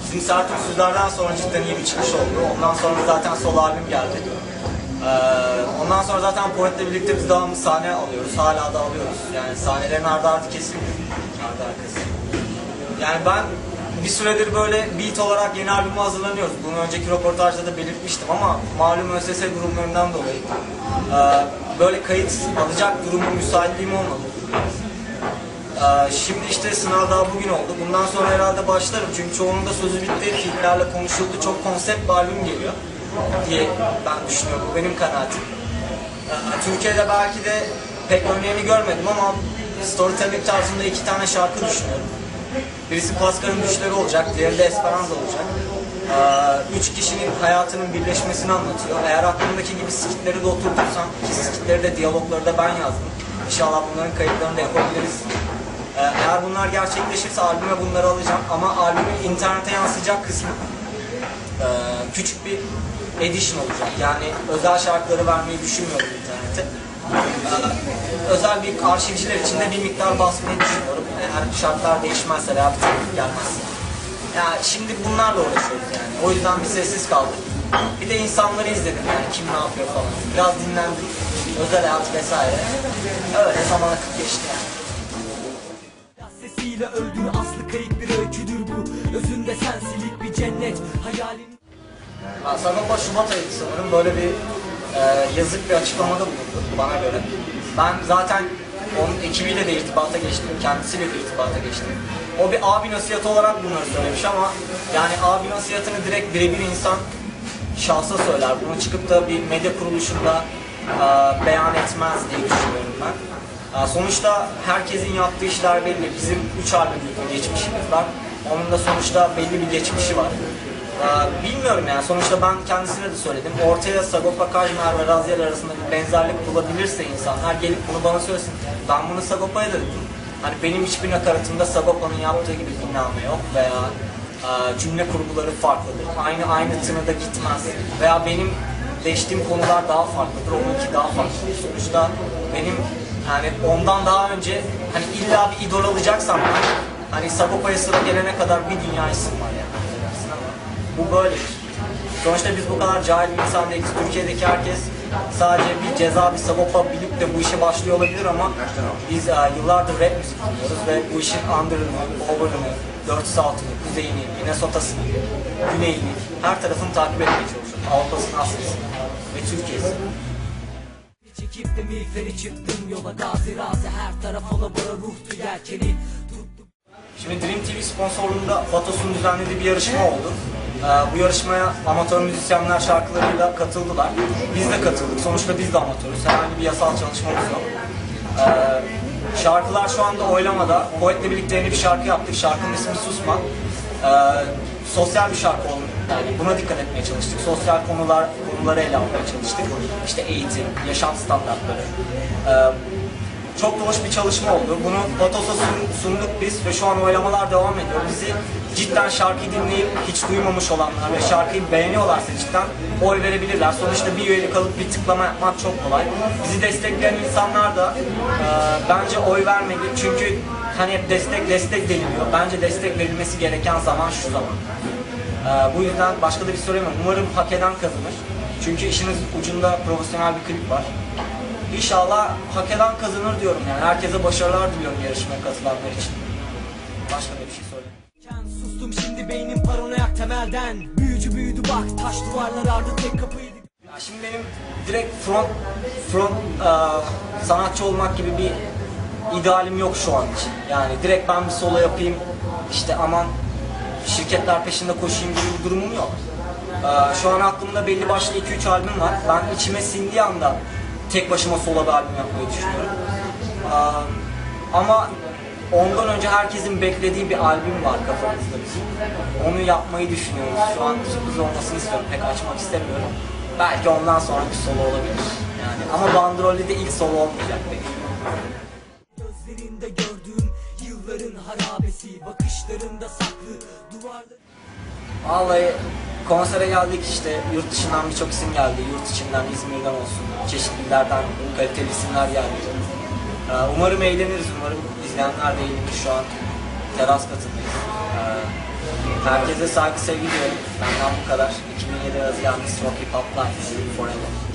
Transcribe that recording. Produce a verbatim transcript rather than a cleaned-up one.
Bizim Sert Ünsüzler'den sonra cidden iyi bir çıkış oldu. Ondan sonra zaten solo albüm geldi. Ee, ondan sonra zaten Poet'le birlikte biz devamlı sahne alıyoruz. Hala da alıyoruz. Yani sahnelerin ardı ardı kesilmiyor. Ardı arkası. Yani ben bir süredir böyle beat olarak yeni albüme hazırlanıyoruz. Bunu önceki röportajda da belirtmiştim ama malum Ö S S durumlarından dolayı e, böyle kayıt alacak durumum, müsaitliğim olmadı. E, şimdi işte sınav daha bugün oldu. Bundan sonra herhalde başlarım çünkü çoğunun da sözü bitti, filmlerle konuşuldu. Çok konsept bir albüm geliyor diye ben düşünüyorum. Bu benim kanaatim. E, Türkiye'de belki de pek örneğini görmedim ama storytelling tarzında iki tane şarkı düşünüyorum. Birisi Pascal'ın düşleri olacak, diğeri de Esperanza olacak. Ee, üç kişinin hayatının birleşmesini anlatıyor. Eğer aklımdaki gibi skitleri de oturtursam, ki skitleri de diyalogları da ben yazdım. İnşallah bunların kayıtlarını da yapabiliriz. Ee, eğer bunlar gerçekleşirse albüme bunları alacağım. Ama albümün internete yansıyacak kısmı e, küçük bir edition olacak. Yani özel şarkıları vermeyi düşünmüyorum internete. Ee, özel bir arşivciler için de bir miktar basmayı düşünüyorum. Eğer şartlar değişmezse veya bir teklif gelmezse. Yani şimdi bunlarla uğraşıyoruz yani. O yüzden bir sessiz kaldık. Bir de insanları izledim yani kim ne yapıyor falan. Biraz dinlendim. Özel hayat vesaire. Öyle zaman akıp geçti yani. Sesiyle öldür aslı kayıp bir öyküdür bu. Özünde sensilik bir cennet hayalin. Sagopa Şubat ayıydı sanırım. Böyle bir e, yazık bir açıklamada bulundu bana göre. Ben zaten onun ekibiyle de irtibata geçtim, kendisiyle de irtibata geçtim. O bir abi nasihatı olarak bunları söylemiş ama yani abi nasihatını direkt birebir insan şahsa söyler. Bunu çıkıp da bir medya kuruluşunda e, beyan etmez diye düşünüyorum ben. E, sonuçta herkesin yaptığı işler belli. Bizim üç albümlük bir geçmişimiz var. Onun da sonuçta belli bir geçmişi var. Ee, bilmiyorum yani sonuçta ben kendisine de söyledim. Ortaya Sagopa Kajmer ve Raziel arasında bir benzerlik bulabilirse insanlar gelip bunu bana söylesin. Ben bunu Sagopa'ya da dedim. Hani benim hiçbir nakaratımda Sagopa'nın yaptığı gibi dinlame yok veya e, cümle kurguları farklıdır. Aynı aynı tınıda gitmez. Veya benim değiştiğim konular daha farklıdır, onunki daha farklıdır. Sonuçta benim yani ondan daha önce hani illa bir idol alacaksam ben hani Sagopa'ya sıra gelene kadar bir dünya isim var yani. Bu böyledir. Sonuçta biz bu kadar cahil bir insan değiliz. Türkiye'deki herkes sadece bir Ceza, bir Sagopa bilip de bu işe başlıyor olabilir ama biz uh, yıllardır rap müzik dinliyoruz ve bu işin under'ını, over'ını, dört yüz altını, kuzeyini, Minnesota'sını, güneyini, her tarafını takip etmeye çalışıyoruz. Avrupa'sını, Asya'sını ve Türkiye'sini. Çekip de milferi çıktım yola gazi razi her taraf alabora ruhtu yelkeni. Şimdi Dream T V sponsorluğunda Fatos'un düzenlediği bir yarışma oldu. Ee, bu yarışmaya amatör müzisyenler şarkılarıyla katıldılar. Biz de katıldık. Sonuçta biz de amatörüz. Herhangi bir yasal çalışmamız yok. Ee, şarkılar şu anda oylamada. Poet'le birlikte yeni bir şarkı yaptık. Şarkının ismi Susma. Ee, sosyal bir şarkı oldu. Yani buna dikkat etmeye çalıştık. Sosyal konular konuları ele almaya çalıştık. İşte eğitim, yaşam standartları. Ee, Çok hoş bir çalışma oldu. Bunu Fatos'a sunduk biz ve şu an oylamalar devam ediyor. Bizi cidden şarkıyı dinleyip hiç duymamış olanlar ve şarkıyı beğeniyorlarsa cidden oy verebilirler. Sonuçta bir üyelik alıp bir tıklama yapmak çok kolay. Bizi destekleyen insanlar da e, bence oy vermeli. Çünkü hani hep destek destek deniliyor. Bence destek verilmesi gereken zaman şu zaman. E, bu yüzden başka da bir soru yok. Umarım hak eden kazanır. Çünkü işiniz ucunda profesyonel bir klip var. İnşallah hak eden kazanır diyorum yani. Herkese başarılar diliyorum yarışmaya katılanlar için. Başka da bir şey söyleyeyim. Sustum şimdi beynim paranoyak temelden. Büyücü büyüdü bak taş duvarlar ardı tek kapıydı. Ya şimdi benim direkt front front uh, sanatçı olmak gibi bir idealim yok şu an için. Yani direkt ben bir solo yapayım işte aman şirketler peşinde koşayım gibi bir durumum yok. Uh, şu an aklımda belli başlı iki üç albüm var. Ben içime sindiği anda tek başıma solo bir albüm yapmayı düşünüyorum. Ee, ama ondan önce herkesin beklediği bir albüm var kafamızda bizim. Onu yapmayı düşünüyoruz. Şu an sürpriz olmasını istiyorum. Pek açmak istemiyorum. Belki ondan sonra bir solo olabilir. Yani ama bandrolde de ilk solo olmayacak belki. Gözlerinde gördüğüm yılların harabesi, bakışlarında saklı duvarda. Vallahi konsere geldik işte, yurt dışından birçok isim geldi, yurt içinden, İzmir'den olsun, çeşitli illerden kaliteli isimler geldi. Ee, umarım eğleniriz, umarım izleyenler de eğlenir. Şu an teras katındayız. Ee, Herkese saygı sevgi diyorum. Benden bu kadar. iki bin yedi Özgen Miss Rock Hip Hop Life Forever.